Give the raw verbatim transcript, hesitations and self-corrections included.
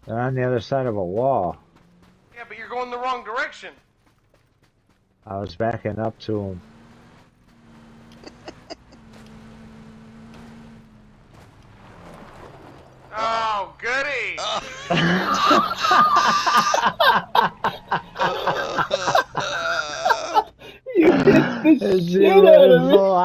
They're on the other side of a wall. Yeah, but you're going the wrong direction. I was backing up to them. Oh, goody! You did the shit out of me.